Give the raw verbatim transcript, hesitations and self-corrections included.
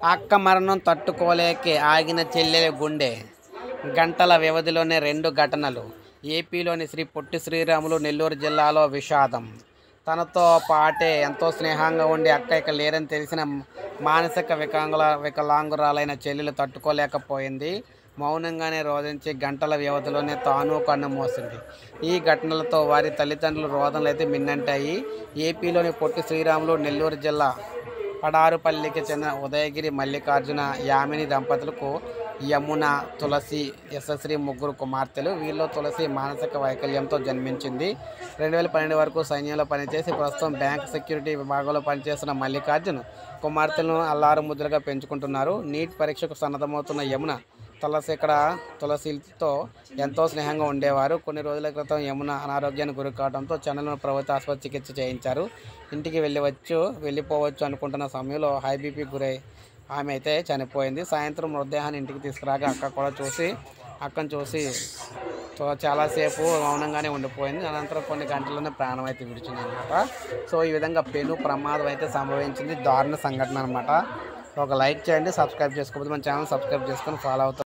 అక్క మరణం తట్టుకోలేకే ఆగిన చెల్లెలి గుండె. గంటల వ్యవధిలోనే రెండు ఘటనలు. ఏపీలోని శ్రీ పొట్టి శ్రీరాములు నెల్లూరు జిల్లాలో విషాదం. తనతో పాటే ఎంతో స్నేహంగా ఉండి అక్క ఇక లేరని తెలిసిన మానసిక వికలాంగుల వికలాంగురాలైన చెల్లెలు తట్టుకోలేకపోయింది. మౌనంగానే రోదించి గంటల వ్యవధిలోనే తాను కన్నుమూసింది. ఈ ఘటనలతో వారి తల్లిదండ్రుల రోదనలైతే మిన్నంటాయి. ఏపీలోని పొట్టి శ్రీరాములు నెల్లూరు జిల్లా పడారుపల్లికి చెందిన ఉదయగిరి మల్లికార్జున యామిని దంపతులకు యమున, తులసి, యశశ్రీ ముగ్గురు కుమార్తెలు. వీరిలో తులసి మానసిక వైకల్యంతో జన్మించింది. రెండు వేల పన్నెండు వరకు సైన్యంలో పనిచేసి ప్రస్తుతం బ్యాంక్ సెక్యూరిటీ విభాగంలో పనిచేస్తున్న మల్లికార్జున్ కుమార్తెలను అల్లారు ముద్దులుగా పెంచుకుంటున్నారు. నీట్ పరీక్షకు సన్నద్ధమవుతున్న యమున, తులసి ఇక్కడ తులసితో ఎంతో స్నేహంగా ఉండేవారు. కొన్ని రోజుల క్రితం యమున అనారోగ్యానికి గురి కావడంతో చెన్నైలోని ప్రభుత్వ ఆసుపత్రి చికిత్స చేయించారు. ఇంటికి వెళ్ళవచ్చు వెళ్ళిపోవచ్చు అనుకుంటున్న సమయంలో హై బీపీ గురై ఆమె అయితే చనిపోయింది. సాయంత్రం మృతదేహాన్ని ఇంటికి తీసుకురాగా అక్క కూడా చూసి అక్కను చూసి చాలాసేపు మౌనంగానే ఉండిపోయింది. అనంతరం కొన్ని గంటల్లోనే ప్రాణం అయితే విడిచింది అనమాట. సో ఈ విధంగా పెను ప్రమాదం అయితే సంభవించింది. దారుణ సంఘటన అనమాట. ఒక లైక్ చేయండి, సబ్స్క్రైబ్ చేసుకోకపోతే మన ఛానల్ సబ్స్క్రైబ్ చేసుకొని ఫాలో అవుతారు.